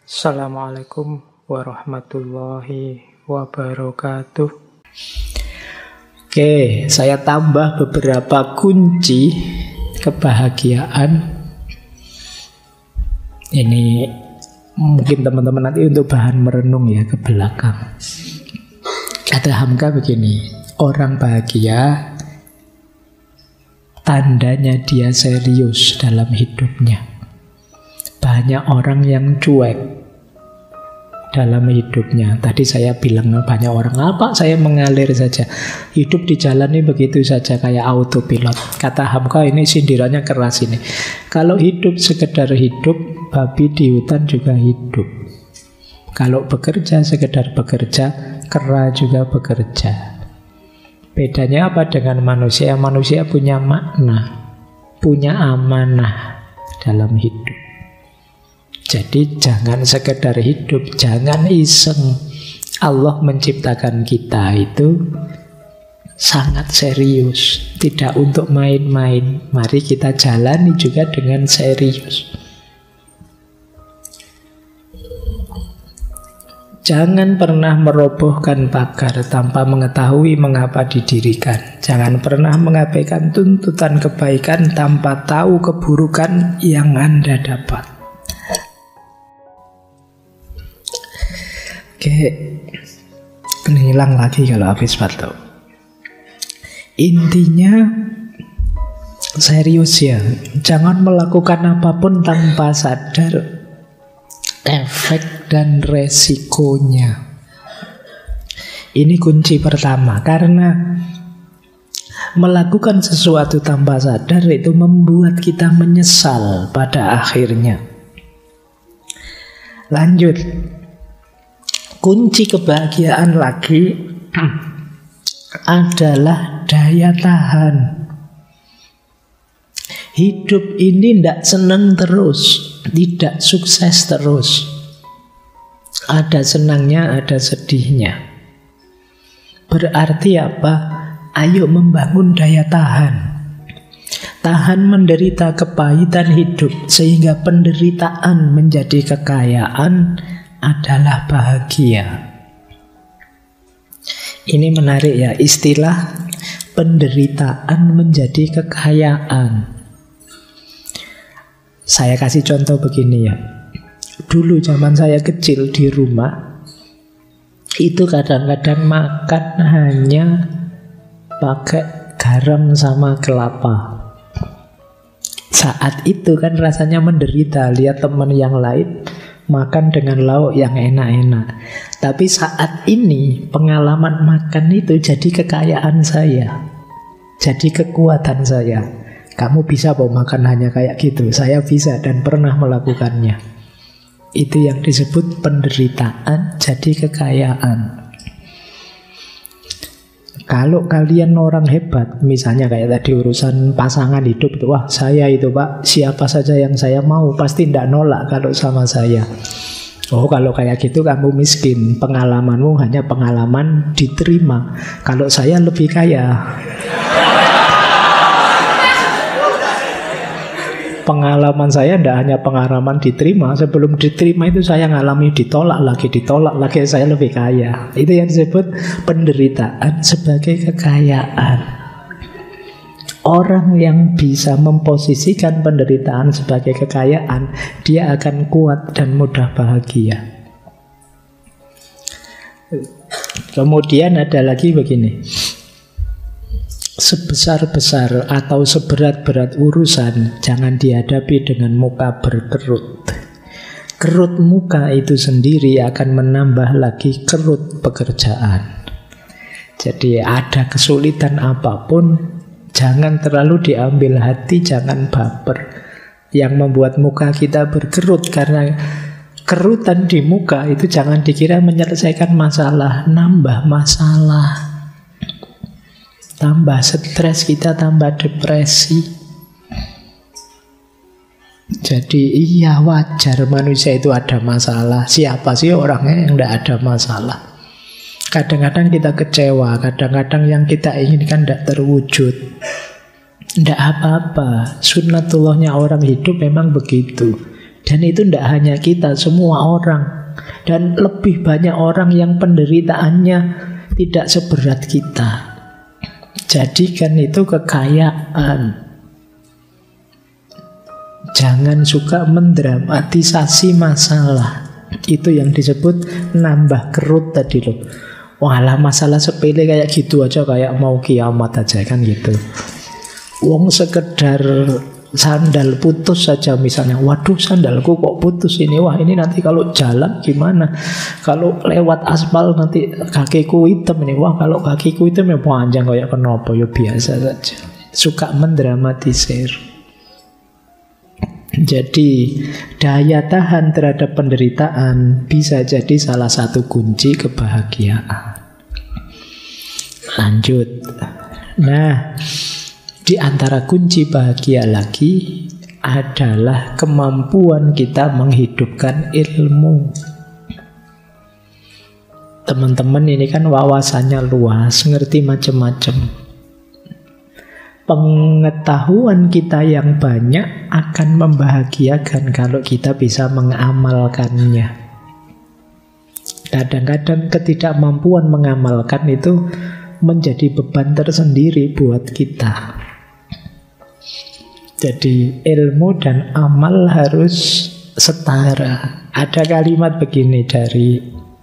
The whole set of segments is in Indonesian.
Assalamualaikum warahmatullahi wabarakatuh. Oke, saya tambah beberapa kunci kebahagiaan. Ini mungkin teman-teman nanti untuk bahan merenung ya ke belakang. Kata Hamka begini, orang bahagia tandanya dia serius dalam hidupnya. Banyak orang yang cuek dalam hidupnya. Tadi saya bilang banyak orang, apa saya mengalir saja. Hidup dijalani begitu saja kayak autopilot. Kata Hamka ini sindirannya keras ini. Kalau hidup sekedar hidup, babi di hutan juga hidup. Kalau bekerja sekedar bekerja, kera juga bekerja. Bedanya apa dengan manusia? Manusia punya makna, punya amanah dalam hidup. Jadi jangan sekedar hidup, jangan iseng. Allah menciptakan kita itu sangat serius, tidak untuk main-main. Mari kita jalani juga dengan serius. Jangan pernah merobohkan pagar tanpa mengetahui mengapa didirikan. Jangan pernah mengabaikan tuntutan kebaikan tanpa tahu keburukan yang Anda dapat. Oke, ini hilang lagi kalau habis batuk. Intinya serius ya. Jangan melakukan apapun tanpa sadar efek dan resikonya. Ini kunci pertama, karena melakukan sesuatu tanpa sadar itu membuat kita menyesal pada akhirnya. Lanjut. Kunci kebahagiaan lagi adalah daya tahan. Hidup ini tidak senang terus, tidak sukses terus. Ada senangnya, ada sedihnya. Berarti apa? Ayo membangun daya tahan. Tahan menderita kepahitan hidup, sehingga penderitaan menjadi kekayaan adalah bahagia. Ini menarik ya, istilah penderitaan menjadi kekayaan. Saya kasih contoh begini ya. Dulu zaman saya kecil di rumah, itu kadang-kadang makan hanya pakai garam sama kelapa. Saat itu kan rasanya menderita, lihat teman yang lain makan dengan lauk yang enak-enak. Tapi saat ini pengalaman makan itu jadi kekayaan saya, jadi kekuatan saya. Kamu bisa bawa makan hanya kayak gitu. Saya bisa dan pernah melakukannya. Itu yang disebut penderitaan jadi kekayaan. Kalau kalian orang hebat, misalnya kayak tadi urusan pasangan hidup itu, wah saya itu pak, siapa saja yang saya mau pasti tidak nolak kalau sama saya. Oh kalau kayak gitu kamu miskin, pengalamanmu hanya pengalaman diterima. Kalau saya lebih kaya. Pengalaman saya tidak hanya pengalaman diterima. Sebelum diterima itu saya ngalami ditolak lagi, saya lebih kaya. Itu yang disebut penderitaan sebagai kekayaan. Orang yang bisa memposisikan penderitaan sebagai kekayaan, dia akan kuat dan mudah bahagia. Kemudian ada lagi begini. Sebesar-besar atau seberat-berat urusan jangan dihadapi dengan muka berkerut. Kerut muka itu sendiri akan menambah lagi kerut pekerjaan. Jadi ada kesulitan apapun, jangan terlalu diambil hati, jangan baper. Yang membuat muka kita berkerut, karena kerutan di muka itu jangan dikira menyelesaikan masalah, nambah masalah. Tambah stres kita, tambah depresi. Jadi iya wajar manusia itu ada masalah. Siapa sih orangnya yang tidak ada masalah? Kadang-kadang kita kecewa, kadang-kadang yang kita inginkan tidak terwujud. Tidak apa-apa. Sunnatullahnya orang hidup memang begitu. Dan itu tidak hanya kita, semua orang. Dan lebih banyak orang yang penderitaannya tidak seberat kita. Jadikan itu kekayaan. Jangan suka mendramatisasi masalah. Itu yang disebut nambah kerut tadi loh. Walah, masalah sepele kayak gitu aja, kayak mau kiamat aja kan gitu. Wong sekedar sandal putus saja misalnya, waduh sandalku kok putus ini, wah ini nanti kalau jalan gimana, kalau lewat aspal nanti kakiku hitam ini, wah kalau kakiku hitam ya panjang kayak kenapa, ya biasa saja. Suka mendramatisir. Jadi daya tahan terhadap penderitaan bisa jadi salah satu kunci kebahagiaan. Lanjut. Nah, di antara kunci bahagia lagi adalah kemampuan kita menghidupkan ilmu. Teman-teman ini kan wawasannya luas, ngerti macam-macam. Pengetahuan kita yang banyak akan membahagiakan kalau kita bisa mengamalkannya. Kadang-kadang ketidakmampuan mengamalkan itu menjadi beban tersendiri buat kita. Jadi ilmu dan amal harus setara. Ada kalimat begini dari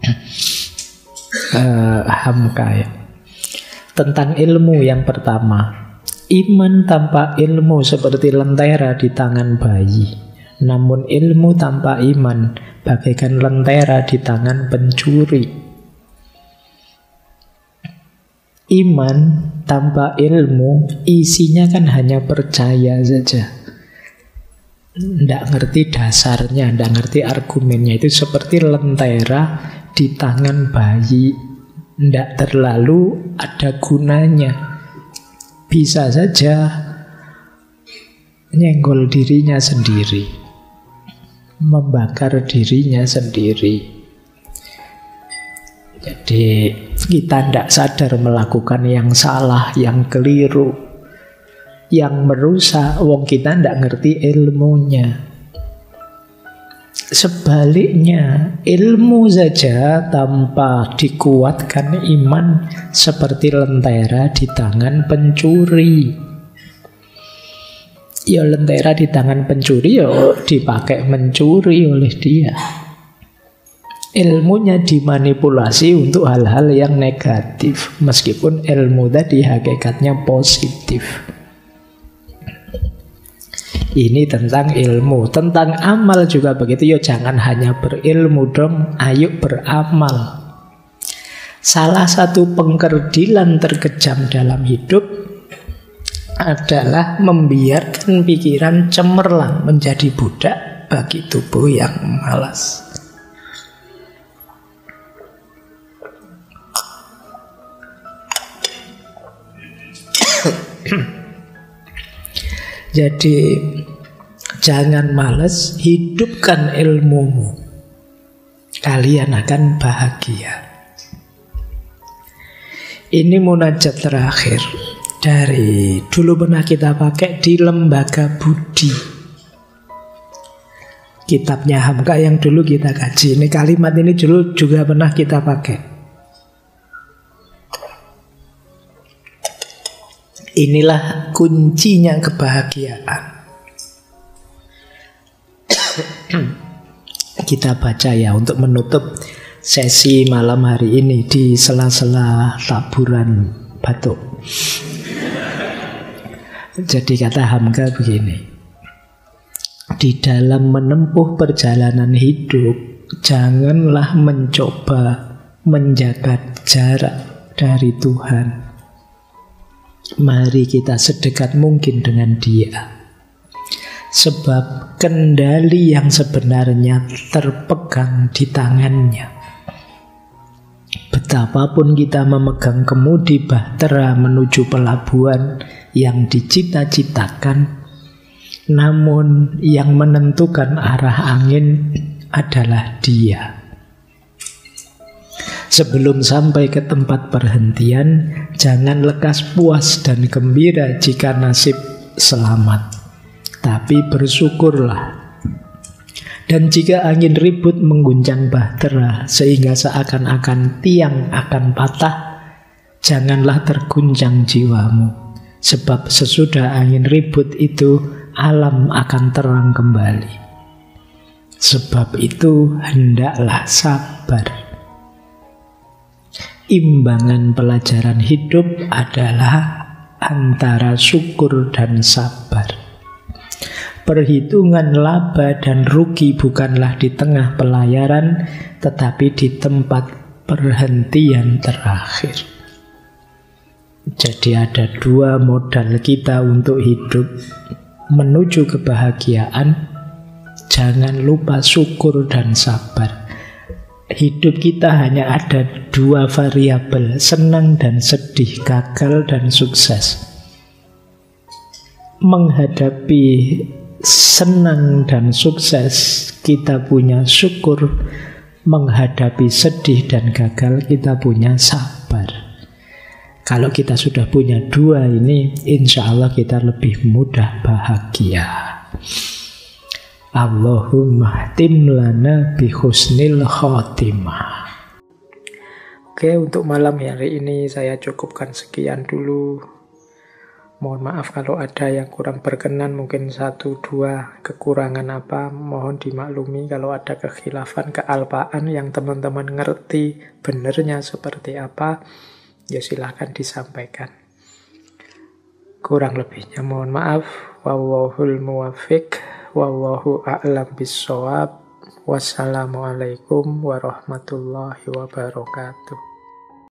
Hamka ya, tentang ilmu yang pertama. Iman tanpa ilmu seperti lentera di tangan bayi. Namun ilmu tanpa iman bagaikan lentera di tangan pencuri. Iman tanpa ilmu isinya kan hanya percaya saja. Tidak ngerti dasarnya, tidak ngerti argumennya. Itu seperti lentera di tangan bayi, tidak terlalu ada gunanya. Bisa saja nyenggol dirinya sendiri, membakar dirinya sendiri. Jadi kita tidak sadar melakukan yang salah, yang keliru, yang merusak. Wong kita tidak ngerti ilmunya. Sebaliknya, ilmu saja tanpa dikuatkan iman seperti lentera di tangan pencuri. Ya lentera di tangan pencuri ya dipakai mencuri oleh dia. Ilmunya dimanipulasi untuk hal-hal yang negatif, meskipun ilmu tadi hakikatnya positif. Ini tentang ilmu. Tentang amal juga begitu. Yo jangan hanya berilmu dong, ayo beramal. Salah satu pengkerdilan terkejam dalam hidup adalah membiarkan pikiran cemerlang menjadi budak bagi tubuh yang malas. Jadi jangan malas, hidupkan ilmumu. Kalian akan bahagia. Ini munajat terakhir dari dulu pernah kita pakai di Lembaga Budi. Kitabnya Hamka yang dulu kita kaji. Ini kalimat ini dulu juga pernah kita pakai. Inilah kuncinya kebahagiaan. Kita baca ya untuk menutup sesi malam hari ini di sela-sela taburan batuk. Jadi kata Hamka begini. Di dalam menempuh perjalanan hidup, janganlah mencoba menjaga jarak dari Tuhan. Mari kita sedekat mungkin dengan Dia. Sebab kendali yang sebenarnya terpegang di tangannya. Betapapun kita memegang kemudi bahtera menuju pelabuhan yang dicita-citakan, namun yang menentukan arah angin adalah Dia. Sebelum sampai ke tempat perhentian, jangan lekas puas dan gembira jika nasib selamat. Tapi bersyukurlah Dan jika angin ribut mengguncang bahtera sehingga seakan-akan tiang akan patah, janganlah terguncang jiwamu. Sebab sesudah angin ribut itu, alam akan terang kembali. Sebab itu hendaklah sabar. Imbangan pelajaran hidup adalah antara syukur dan sabar. Perhitungan laba dan rugi bukanlah di tengah pelayaran, tetapi di tempat perhentian terakhir. Jadi ada dua modal kita untuk hidup menuju kebahagiaan. Jangan lupa syukur dan sabar. Hidup kita hanya ada dua variabel, senang dan sedih, gagal dan sukses. Menghadapi senang dan sukses kita punya syukur, menghadapi sedih dan gagal kita punya sabar. Kalau kita sudah punya dua ini, insya Allah kita lebih mudah bahagia. Allahumma tim lana bi husnil khotimah. Oke, untuk malam hari ini saya cukupkan sekian dulu. Mohon maaf kalau ada yang kurang berkenan, mungkin 1-2 kekurangan apa, mohon dimaklumi. Kalau ada kekhilafan, kealpaan yang teman-teman ngerti benernya seperti apa, ya silahkan disampaikan. Kurang lebihnya mohon maaf. Wallahul muwaffiq, wallahu a'lam bissawab. Wassalamualaikum warahmatullahi wabarakatuh.